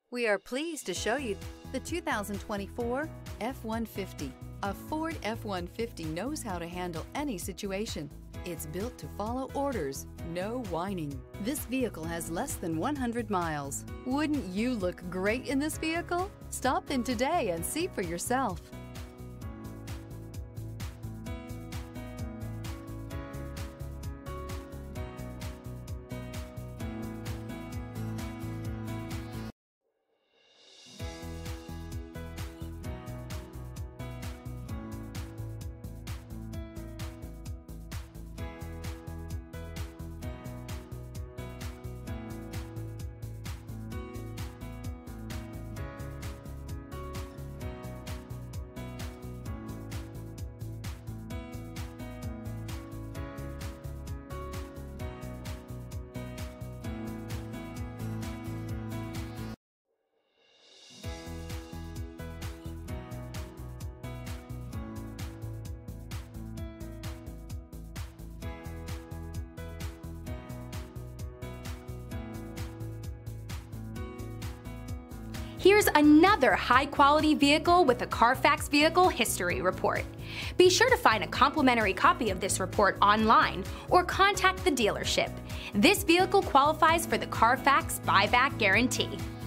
We are pleased to show you the 2024 F-150. A Ford F-150 knows how to handle any situation. It's built to follow orders, no whining. This vehicle has less than 100 miles. Wouldn't you look great in this vehicle? Stop in today and see for yourself. Here's another high-quality vehicle with a Carfax Vehicle History Report. Be sure to find a complimentary copy of this report online or contact the dealership. This vehicle qualifies for the Carfax Buyback Guarantee.